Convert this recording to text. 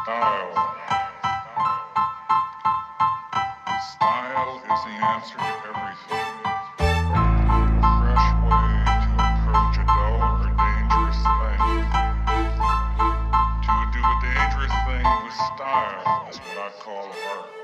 Style. Style is the answer to everything. A fresh way to approach a dull or dangerous thing. To do a dangerous thing with style is what I call art.